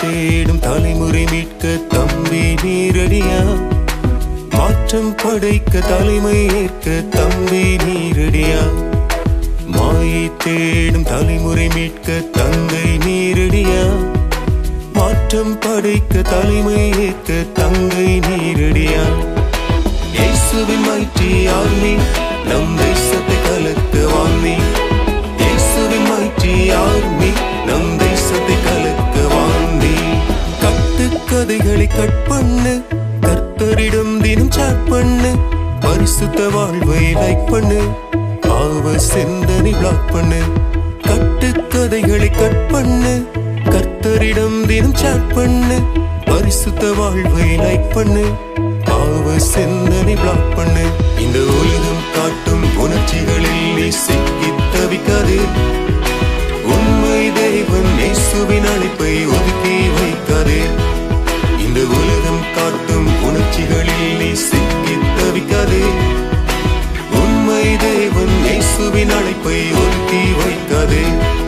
தேடும் தலைமுறை மீட்க தம்பி நீரடியா, மாற்றம் படைக்க தலைமை ஏற்க தம்பி நீரடியா, மாயை தேடும் தலைமுறை மீட்க தங்கை நீரடியா, மாற்றம் படைக்க தலைமை ஏற்க தங்கை நீரடியா. இயேசுவின் mighty army நம் தேசத்தை கலக்க வாங்கி, இயேசுவின் mighty army நம் தேசத்தை கலக்க வாங்கி. கட்டுக்கதைகளை கட் பண்ணு, கர்த்தரிடம் தினம் சாட் பண்ணு, பரிசுத்த வாழ்வை லைக் பண்ணு, பாவ சிந்தனை பிளாக் பண்ணு. கட்டுக்கதைகளை கட் பண்ணு, கர்த்தரிடம் தினம் சாட் பண்ணு, பரிசுத்த வாழ்வை லைக் பண்ணு, பாவ சிந்தனை பிளாக் பண்ணு. இந்த உலகம் காட்டும் உணர்ச்சிகளில் நீ சிக்கி தவிக்காதே, உண்மை தேவன் இயேசுவின் அழைப்பை ஒதுக்கி வைக்காதே. இந்த உலகம் காட்டும் உணர்ச்சிகளில் நீ சிக்கி தவிக்காதே, உண்மை தேவன் இயேசுவின் அழைப்பை ஒதுக்கி வைக்காதே.